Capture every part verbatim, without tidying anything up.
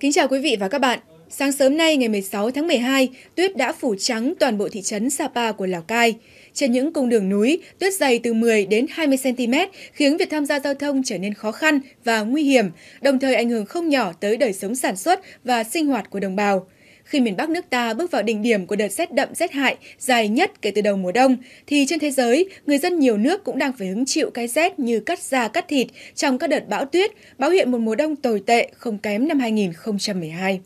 Kính chào quý vị và các bạn. Sáng sớm nay ngày mười sáu tháng mười hai, tuyết đã phủ trắng toàn bộ thị trấn Sapa của Lào Cai. Trên những cung đường núi, tuyết dày từ mười đến hai mươi xăng ti mét khiến việc tham gia giao thông trở nên khó khăn và nguy hiểm, đồng thời ảnh hưởng không nhỏ tới đời sống sản xuất và sinh hoạt của đồng bào. Khi miền Bắc nước ta bước vào đỉnh điểm của đợt rét đậm rét hại dài nhất kể từ đầu mùa đông, thì trên thế giới, người dân nhiều nước cũng đang phải hứng chịu cái rét như cắt da cắt thịt trong các đợt bão tuyết, báo hiện một mùa đông tồi tệ không kém năm hai nghìn không trăm mười hai.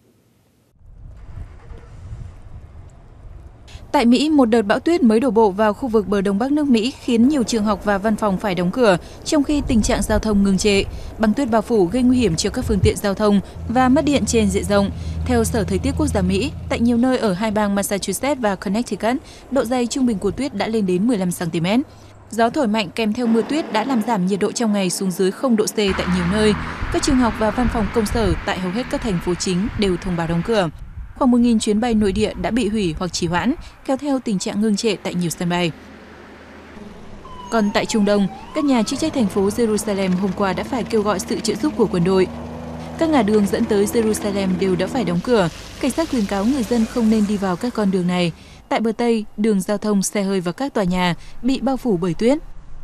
Tại Mỹ, một đợt bão tuyết mới đổ bộ vào khu vực bờ Đông Bắc nước Mỹ khiến nhiều trường học và văn phòng phải đóng cửa, trong khi tình trạng giao thông ngừng trệ. Băng tuyết bao phủ gây nguy hiểm cho các phương tiện giao thông và mất điện trên diện rộng. Theo Sở Thời tiết Quốc gia Mỹ, tại nhiều nơi ở hai bang Massachusetts và Connecticut, độ dày trung bình của tuyết đã lên đến mười lăm xăng ti mét. Gió thổi mạnh kèm theo mưa tuyết đã làm giảm nhiệt độ trong ngày xuống dưới không độ C tại nhiều nơi. Các trường học và văn phòng công sở tại hầu hết các thành phố chính đều thông báo đóng cửa. Khoảng một nghìn chuyến bay nội địa đã bị hủy hoặc trì hoãn, kéo theo tình trạng ngưng trệ tại nhiều sân bay. Còn tại Trung Đông, các nhà chức trách thành phố Jerusalem hôm qua đã phải kêu gọi sự trợ giúp của quân đội. Các ngã đường dẫn tới Jerusalem đều đã phải đóng cửa. Cảnh sát khuyến cáo người dân không nên đi vào các con đường này. Tại bờ Tây, đường giao thông, xe hơi và các tòa nhà bị bao phủ bởi tuyết.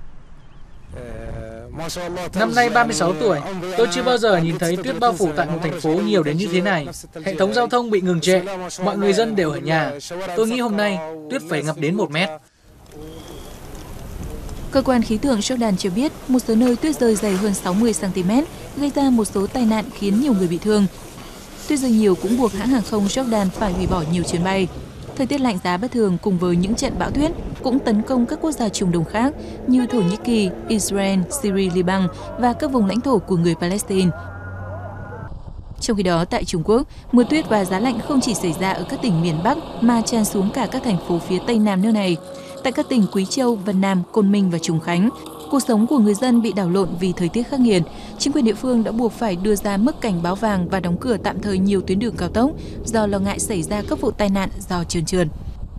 Năm nay ba mươi sáu tuổi, tôi chưa bao giờ nhìn thấy tuyết bao phủ tại một thành phố nhiều đến như thế này. Hệ thống giao thông bị ngừng trệ, mọi người dân đều ở nhà. Tôi nghĩ hôm nay tuyết phải ngập đến một mét. Cơ quan khí tượng Jordan cho biết một số nơi tuyết rơi dày hơn sáu mươi xăng ti mét, gây ra một số tai nạn khiến nhiều người bị thương. Tuyết rơi nhiều cũng buộc hãng hàng không Jordan phải hủy bỏ nhiều chuyến bay. Thời tiết lạnh giá bất thường cùng với những trận bão tuyết cũng tấn công các quốc gia Trung Đông khác như Thổ Nhĩ Kỳ, Israel, Syria, Liban và các vùng lãnh thổ của người Palestine. Trong khi đó, tại Trung Quốc, mưa tuyết và giá lạnh không chỉ xảy ra ở các tỉnh miền Bắc mà tràn xuống cả các thành phố phía Tây Nam nước này. Tại các tỉnh Quý Châu, Vân Nam, Côn Minh và Trùng Khánh, cuộc sống của người dân bị đảo lộn vì thời tiết khắc nghiệt. Chính quyền địa phương đã buộc phải đưa ra mức cảnh báo vàng và đóng cửa tạm thời nhiều tuyến đường cao tốc do lo ngại xảy ra các vụ tai nạn do trơn trượt.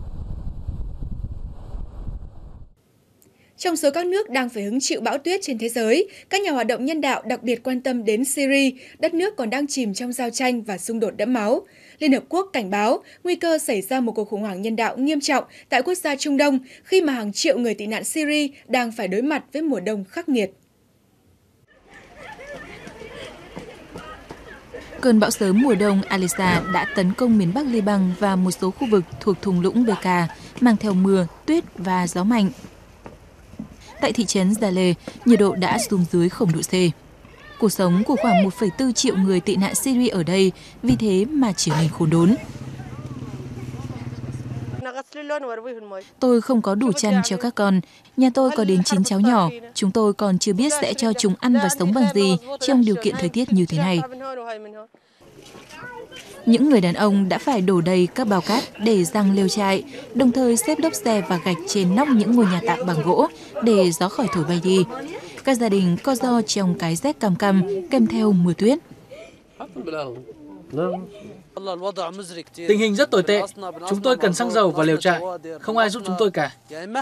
Trong số các nước đang phải hứng chịu bão tuyết trên thế giới, các nhà hoạt động nhân đạo đặc biệt quan tâm đến Syria, đất nước còn đang chìm trong giao tranh và xung đột đẫm máu. Liên Hợp Quốc cảnh báo nguy cơ xảy ra một cuộc khủng hoảng nhân đạo nghiêm trọng tại quốc gia Trung Đông khi mà hàng triệu người tị nạn Syria đang phải đối mặt với mùa đông khắc nghiệt. Cơn bão sớm mùa đông Alisa đã tấn công miền Bắc Liban và một số khu vực thuộc thung lũng Bekaa, mang theo mưa, tuyết và gió mạnh. Tại thị trấn Zaleh, nhiệt độ đã xuống dưới không độ C. Cuộc sống của khoảng một phẩy bốn triệu người tị nạn Syria ở đây vì thế mà trở nên khốn đốn. Tôi không có đủ chăn cho các con. Nhà tôi có đến chín cháu nhỏ. Chúng tôi còn chưa biết sẽ cho chúng ăn và sống bằng gì trong điều kiện thời tiết như thế này. Những người đàn ông đã phải đổ đầy các bao cát để giăng lều trại, đồng thời xếp lốp xe và gạch trên nóc những ngôi nhà tạm bằng gỗ để gió khỏi thổi bay đi. Các gia đình co ro trong cái rét căm căm kèm theo mưa tuyết. Tình hình rất tồi tệ. Chúng tôi cần xăng dầu và lều trại. Không ai giúp chúng tôi cả.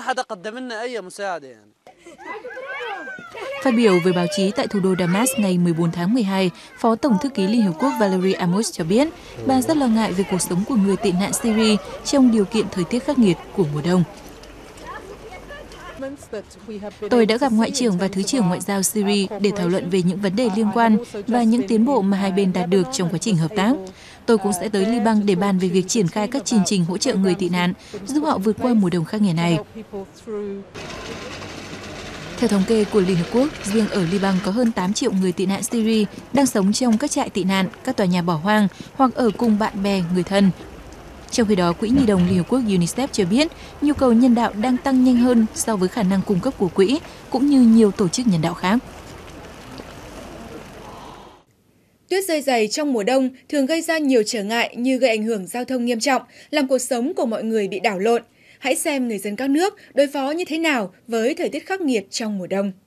Phát biểu với báo chí tại thủ đô Damas ngày mười bốn tháng mười hai, Phó Tổng thư ký Liên Hợp Quốc Valerie Amos cho biết bà rất lo ngại về cuộc sống của người tị nạn Syria trong điều kiện thời tiết khắc nghiệt của mùa đông. Tôi đã gặp Ngoại trưởng và Thứ trưởng Ngoại giao Syria để thảo luận về những vấn đề liên quan và những tiến bộ mà hai bên đạt được trong quá trình hợp tác. Tôi cũng sẽ tới Liban để bàn về việc triển khai các chương trình hỗ trợ người tị nạn, giúp họ vượt qua mùa đông khắc nghiệt này. Theo thống kê của Liên Hợp Quốc, riêng ở Liban có hơn tám triệu người tị nạn Syria đang sống trong các trại tị nạn, các tòa nhà bỏ hoang hoặc ở cùng bạn bè, người thân. Trong khi đó, Quỹ Nhi đồng Liên Hợp Quốc UNICEF cho biết nhu cầu nhân đạo đang tăng nhanh hơn so với khả năng cung cấp của quỹ, cũng như nhiều tổ chức nhân đạo khác. Tuyết rơi dày trong mùa đông thường gây ra nhiều trở ngại như gây ảnh hưởng giao thông nghiêm trọng, làm cuộc sống của mọi người bị đảo lộn. Hãy xem người dân các nước đối phó như thế nào với thời tiết khắc nghiệt trong mùa đông.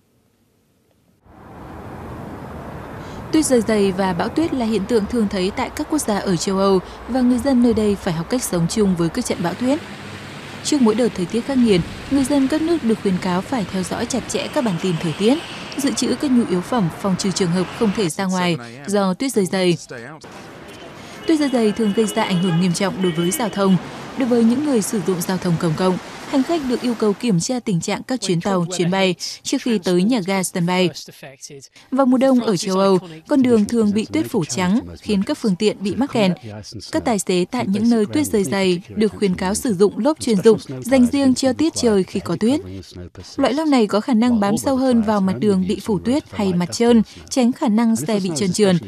Tuyết rơi dày và bão tuyết là hiện tượng thường thấy tại các quốc gia ở châu Âu và người dân nơi đây phải học cách sống chung với các trận bão tuyết. Trước mỗi đợt thời tiết khắc nghiệt, người dân các nước được khuyến cáo phải theo dõi chặt chẽ các bản tin thời tiết dự trữ các nhu yếu phẩm phòng trừ trường hợp không thể ra ngoài do tuyết rơi dày. Tuyết rơi dày thường gây ra ảnh hưởng nghiêm trọng đối với giao thông. Đối với những người sử dụng giao thông công cộng, hành khách được yêu cầu kiểm tra tình trạng các chuyến tàu, chuyến bay trước khi tới nhà ga sân bay. Vào mùa đông ở châu Âu, con đường thường bị tuyết phủ trắng, khiến các phương tiện bị mắc kẹt. Các tài xế tại những nơi tuyết rơi dày được khuyến cáo sử dụng lốp chuyên dụng dành riêng cho tiết trời khi có tuyết. Loại lốp này có khả năng bám sâu hơn vào mặt đường bị phủ tuyết hay mặt trơn, tránh khả năng xe bị trơn trượt.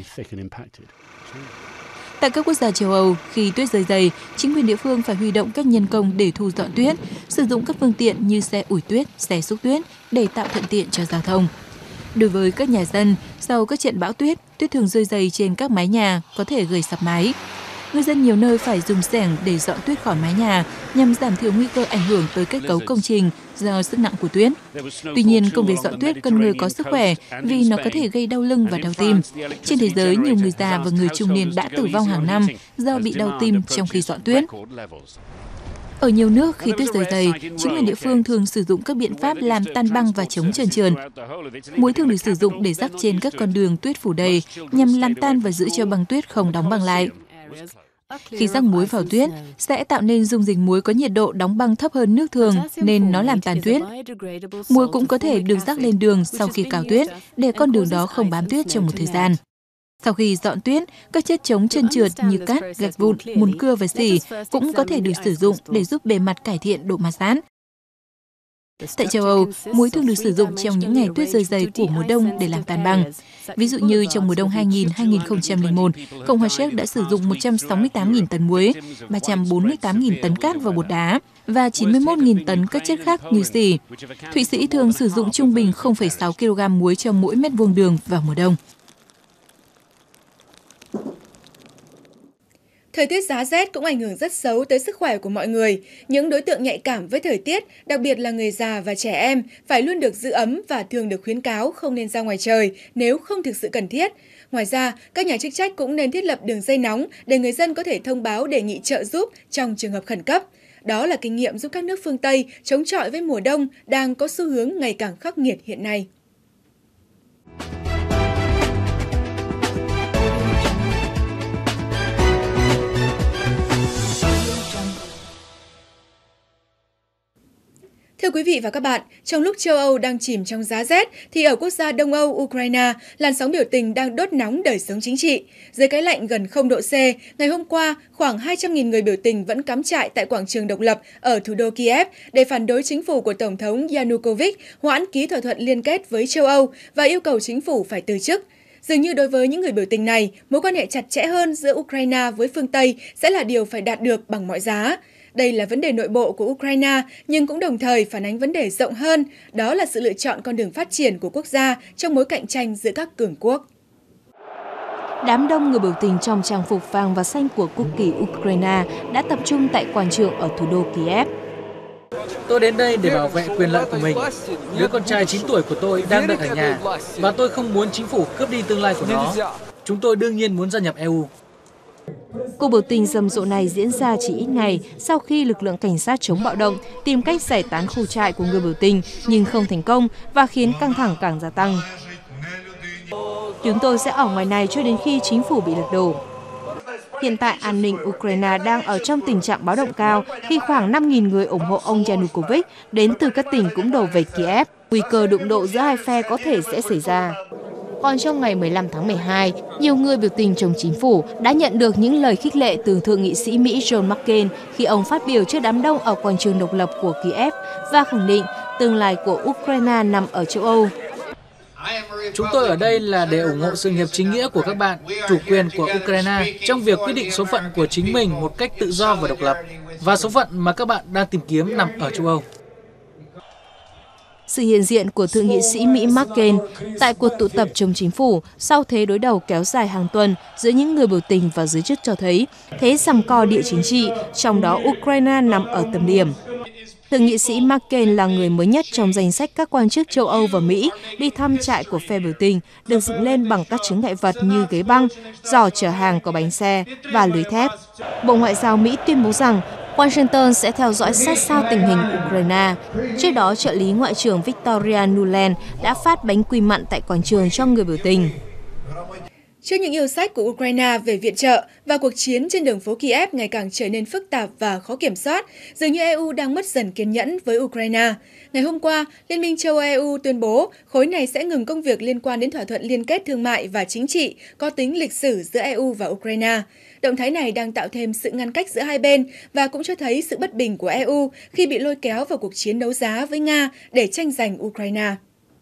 Tại các quốc gia châu Âu, khi tuyết rơi dày, chính quyền địa phương phải huy động các nhân công để thu dọn tuyết, sử dụng các phương tiện như xe ủi tuyết, xe xúc tuyết để tạo thuận tiện cho giao thông. Đối với các nhà dân, sau các trận bão tuyết, tuyết thường rơi dày trên các mái nhà, có thể gây sập mái. Người dân nhiều nơi phải dùng xẻng để dọn tuyết khỏi mái nhà nhằm giảm thiểu nguy cơ ảnh hưởng tới kết cấu công trình do sức nặng của tuyết. Tuy nhiên, công việc dọn tuyết cần người có sức khỏe vì nó có thể gây đau lưng và đau tim. Trên thế giới, nhiều người già và người trung niên đã tử vong hàng năm do bị đau tim trong khi dọn tuyết. Ở nhiều nước, khi tuyết rơi dày, chính quyền địa phương thường sử dụng các biện pháp làm tan băng và chống trơn trượt. Muối thường được sử dụng để rắc trên các con đường tuyết phủ đầy nhằm làm tan và giữ cho băng tuyết không đóng băng lại. Khi rắc muối vào tuyết, sẽ tạo nên dung dịch muối có nhiệt độ đóng băng thấp hơn nước thường nên nó làm tan tuyết. Muối cũng có thể được rắc lên đường sau khi cào tuyết để con đường đó không bám tuyết trong một thời gian. Sau khi dọn tuyết, các chất chống trơn trượt như cát, gạch vụn, mùn cưa và xỉ cũng có thể được sử dụng để giúp bề mặt cải thiện độ ma sát. Tại châu Âu, muối thường được sử dụng trong những ngày tuyết rơi dày của mùa đông để làm tan băng. Ví dụ như trong mùa đông hai nghìn đến hai nghìn không trăm lẻ một, Cộng hòa Séc đã sử dụng một trăm sáu mươi tám nghìn tấn muối, ba trăm bốn mươi tám nghìn tấn cát và bột đá và chín mươi mốt nghìn tấn các chất khác như xỉ. Thụy Sĩ thường sử dụng trung bình không phẩy sáu ki lô gam muối cho mỗi mét vuông đường vào mùa đông. Thời tiết giá rét cũng ảnh hưởng rất xấu tới sức khỏe của mọi người. Những đối tượng nhạy cảm với thời tiết, đặc biệt là người già và trẻ em, phải luôn được giữ ấm và thường được khuyến cáo không nên ra ngoài trời nếu không thực sự cần thiết. Ngoài ra, các nhà chức trách cũng nên thiết lập đường dây nóng để người dân có thể thông báo đề nghị trợ giúp trong trường hợp khẩn cấp. Đó là kinh nghiệm giúp các nước phương Tây chống chọi với mùa đông đang có xu hướng ngày càng khắc nghiệt hiện nay. Thưa quý vị và các bạn, trong lúc châu Âu đang chìm trong giá rét, thì ở quốc gia Đông Âu, Ukraine, làn sóng biểu tình đang đốt nóng đời sống chính trị. Dưới cái lạnh gần không độ C, ngày hôm qua, khoảng hai trăm nghìn người biểu tình vẫn cắm trại tại quảng trường độc lập ở thủ đô Kiev để phản đối chính phủ của Tổng thống Yanukovych hoãn ký thỏa thuận liên kết với châu Âu và yêu cầu chính phủ phải từ chức. Dường như đối với những người biểu tình này, mối quan hệ chặt chẽ hơn giữa Ukraine với phương Tây sẽ là điều phải đạt được bằng mọi giá. Đây là vấn đề nội bộ của Ukraine, nhưng cũng đồng thời phản ánh vấn đề rộng hơn, đó là sự lựa chọn con đường phát triển của quốc gia trong mối cạnh tranh giữa các cường quốc. Đám đông người biểu tình trong trang phục vàng và xanh của quốc kỳ Ukraine đã tập trung tại quảng trường ở thủ đô Kiev. Tôi đến đây để bảo vệ quyền lợi của mình. Đứa con trai chín tuổi của tôi đang đợi ở nhà, và tôi không muốn chính phủ cướp đi tương lai của nó. Chúng tôi đương nhiên muốn gia nhập e u. Cuộc biểu tình rầm rộ này diễn ra chỉ ít ngày sau khi lực lượng cảnh sát chống bạo động tìm cách giải tán khu trại của người biểu tình nhưng không thành công và khiến căng thẳng càng gia tăng. Chúng tôi sẽ ở ngoài này cho đến khi chính phủ bị lật đổ. Hiện tại, an ninh Ukraine đang ở trong tình trạng báo động cao khi khoảng năm nghìn người ủng hộ ông Yanukovych đến từ các tỉnh cũng đổ về Kiev. Nguy cơ đụng độ giữa hai phe có thể sẽ xảy ra. Còn trong ngày mười lăm tháng mười hai, nhiều người biểu tình chống chính phủ đã nhận được những lời khích lệ từ Thượng nghị sĩ Mỹ John McCain khi ông phát biểu trước đám đông ở quảng trường độc lập của Kiev và khẳng định tương lai của Ukraine nằm ở châu Âu. Chúng tôi ở đây là để ủng hộ sự nghiệp chính nghĩa của các bạn, chủ quyền của Ukraine trong việc quyết định số phận của chính mình một cách tự do và độc lập, và số phận mà các bạn đang tìm kiếm nằm ở châu Âu. Sự hiện diện của Thượng nghị sĩ Mỹ McCain tại cuộc tụ tập chống chính phủ sau thế đối đầu kéo dài hàng tuần giữa những người biểu tình và giới chức cho thấy thế giằng co địa chính trị, trong đó Ukraine nằm ở tầm điểm. Thượng nghị sĩ McCain là người mới nhất trong danh sách các quan chức châu Âu và Mỹ đi thăm trại của phe biểu tình, được dựng lên bằng các chướng ngại vật như ghế băng, giỏ chở hàng có bánh xe và lưới thép. Bộ Ngoại giao Mỹ tuyên bố rằng Washington sẽ theo dõi sát sao tình hình Ukraine. Trước đó, trợ lý Ngoại trưởng Victoria Nuland đã phát bánh quy mặn tại quảng trường cho người biểu tình. Trước những yêu sách của Ukraine về viện trợ và cuộc chiến trên đường phố Kiev ngày càng trở nên phức tạp và khó kiểm soát, dường như e u đang mất dần kiên nhẫn với Ukraine. Ngày hôm qua, Liên minh châu Âu e u tuyên bố khối này sẽ ngừng công việc liên quan đến thỏa thuận liên kết thương mại và chính trị có tính lịch sử giữa e u và Ukraine. Động thái này đang tạo thêm sự ngăn cách giữa hai bên và cũng cho thấy sự bất bình của e u khi bị lôi kéo vào cuộc chiến đấu giá với Nga để tranh giành Ukraine.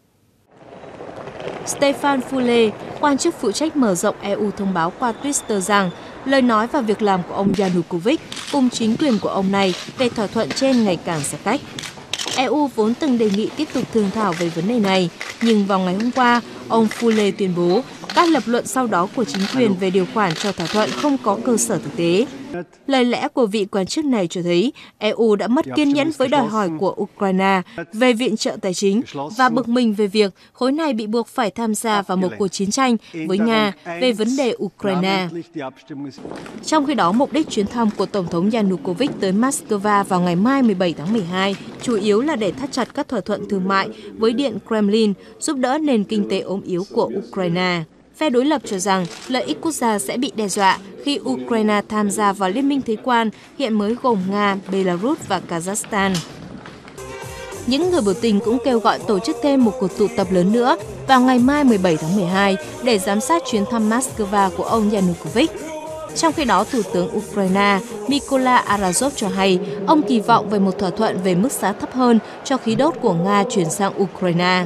Stefan Füle, quan chức phụ trách mở rộng e u thông báo qua Twitter rằng lời nói và việc làm của ông Yanukovych cùng chính quyền của ông này về thỏa thuận trên ngày càng xa cách. e u vốn từng đề nghị tiếp tục thương thảo về vấn đề này, nhưng vào ngày hôm qua, ông Füle tuyên bố các lập luận sau đó của chính quyền về điều khoản cho thỏa thuận không có cơ sở thực tế. Lời lẽ của vị quan chức này cho thấy e u đã mất kiên nhẫn với đòi hỏi của Ukraine về viện trợ tài chính và bực mình về việc khối này bị buộc phải tham gia vào một cuộc chiến tranh với Nga về vấn đề Ukraine. Trong khi đó, mục đích chuyến thăm của Tổng thống Yanukovych tới Moscow vào ngày mai mười bảy tháng mười hai chủ yếu là để thắt chặt các thỏa thuận thương mại với Điện Kremlin, giúp đỡ nền kinh tế ốm yếu của Ukraine. Phe đối lập cho rằng lợi ích quốc gia sẽ bị đe dọa khi Ukraine tham gia vào Liên minh Thuế quan hiện mới gồm Nga, Belarus và Kazakhstan. Những người biểu tình cũng kêu gọi tổ chức thêm một cuộc tụ tập lớn nữa vào ngày mai mười bảy tháng mười hai để giám sát chuyến thăm Moscow của ông Yanukovych. Trong khi đó, Thủ tướng Ukraine Mykola Arazov cho hay ông kỳ vọng về một thỏa thuận về mức giá thấp hơn cho khí đốt của Nga chuyển sang Ukraine.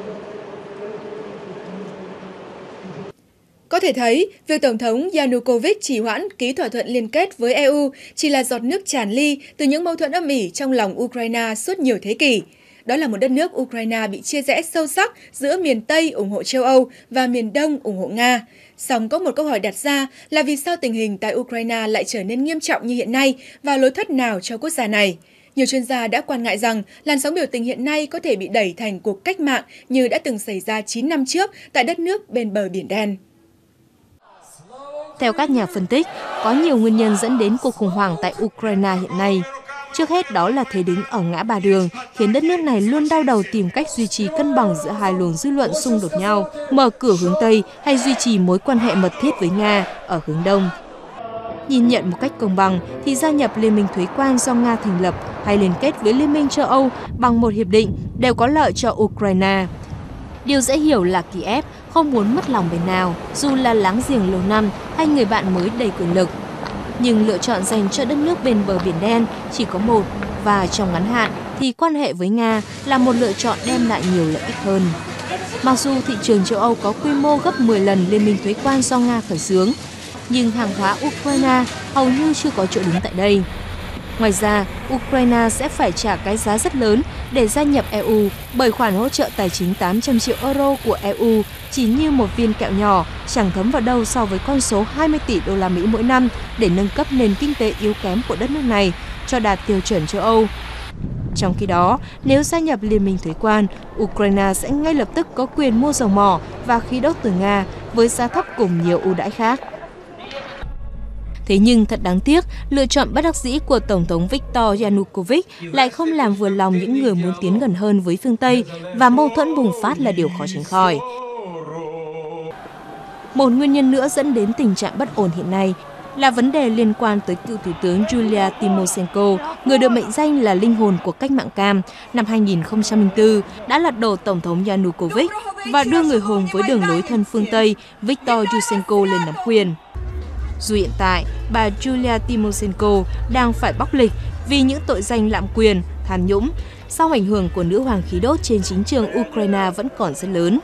Có thể thấy, việc Tổng thống Yanukovych trì hoãn ký thỏa thuận liên kết với e u chỉ là giọt nước tràn ly từ những mâu thuẫn âm ỉ trong lòng Ukraine suốt nhiều thế kỷ. Đó là một đất nước Ukraine bị chia rẽ sâu sắc giữa miền Tây ủng hộ châu Âu và miền Đông ủng hộ Nga. Song có một câu hỏi đặt ra là vì sao tình hình tại Ukraine lại trở nên nghiêm trọng như hiện nay và lối thoát nào cho quốc gia này? Nhiều chuyên gia đã quan ngại rằng làn sóng biểu tình hiện nay có thể bị đẩy thành cuộc cách mạng như đã từng xảy ra chín năm trước tại đất nước bên bờ Biển Đen. Theo các nhà phân tích, có nhiều nguyên nhân dẫn đến cuộc khủng hoảng tại Ukraine hiện nay. Trước hết đó là thế đứng ở ngã ba đường, khiến đất nước này luôn đau đầu tìm cách duy trì cân bằng giữa hai luồng dư luận xung đột nhau, mở cửa hướng Tây hay duy trì mối quan hệ mật thiết với Nga ở hướng Đông. Nhìn nhận một cách công bằng thì gia nhập Liên minh Thuế quan do Nga thành lập hay liên kết với Liên minh châu Âu bằng một hiệp định đều có lợi cho Ukraine. Điều dễ hiểu là Kiev không muốn mất lòng bên nào, dù là láng giềng lâu năm hay người bạn mới đầy quyền lực. Nhưng lựa chọn dành cho đất nước bên bờ Biển Đen chỉ có một, và trong ngắn hạn thì quan hệ với Nga là một lựa chọn đem lại nhiều lợi ích hơn. Mặc dù thị trường châu Âu có quy mô gấp mười lần Liên minh Thuế quan do Nga khởi xướng, nhưng hàng hóa Ukraine hầu như chưa có chỗ đứng tại đây. Ngoài ra, Ukraine sẽ phải trả cái giá rất lớn để gia nhập e u bởi khoản hỗ trợ tài chính tám trăm triệu euro của e u chỉ như một viên kẹo nhỏ, chẳng thấm vào đâu so với con số hai mươi tỷ đô la Mỹ mỗi năm để nâng cấp nền kinh tế yếu kém của đất nước này cho đạt tiêu chuẩn châu Âu. Trong khi đó, nếu gia nhập Liên minh Thuế quan, Ukraine sẽ ngay lập tức có quyền mua dầu mỏ và khí đốt từ Nga với giá thấp cùng nhiều ưu đãi khác. Thế nhưng thật đáng tiếc, lựa chọn bất đắc dĩ của Tổng thống Viktor Yanukovych lại không làm vừa lòng những người muốn tiến gần hơn với phương Tây và mâu thuẫn bùng phát là điều khó tránh khỏi. Một nguyên nhân nữa dẫn đến tình trạng bất ổn hiện nay là vấn đề liên quan tới cựu Thủ tướng Yulia Tymoshenko, người được mệnh danh là linh hồn của cách mạng cam, năm hai nghìn không trăm lẻ bốn đã lật đổ Tổng thống Yanukovych và đưa người hùng với đường lối thân phương Tây Viktor Yushchenko lên nắm quyền. Dù hiện tại, bà Yulia Tymoshenko đang phải bóc lịch vì những tội danh lạm quyền, tham nhũng, song ảnh hưởng của nữ hoàng khí đốt trên chính trường Ukraine vẫn còn rất lớn.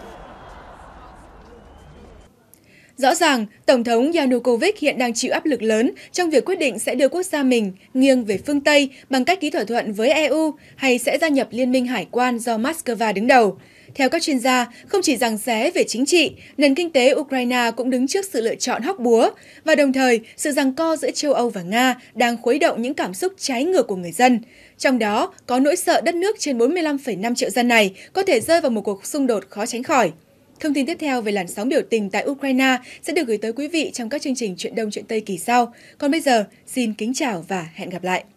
Rõ ràng, Tổng thống Yanukovych hiện đang chịu áp lực lớn trong việc quyết định sẽ đưa quốc gia mình nghiêng về phương Tây bằng cách ký thỏa thuận với e u hay sẽ gia nhập Liên minh Hải quan do Moscow đứng đầu. Theo các chuyên gia, không chỉ giằng xé về chính trị, nền kinh tế Ukraine cũng đứng trước sự lựa chọn hóc búa, và đồng thời sự giằng co giữa châu Âu và Nga đang khuấy động những cảm xúc trái ngược của người dân. Trong đó, có nỗi sợ đất nước trên bốn mươi lăm phẩy năm triệu dân này có thể rơi vào một cuộc xung đột khó tránh khỏi. Thông tin tiếp theo về làn sóng biểu tình tại Ukraine sẽ được gửi tới quý vị trong các chương trình Chuyện Đông Chuyện Tây kỳ sau. Còn bây giờ, xin kính chào và hẹn gặp lại!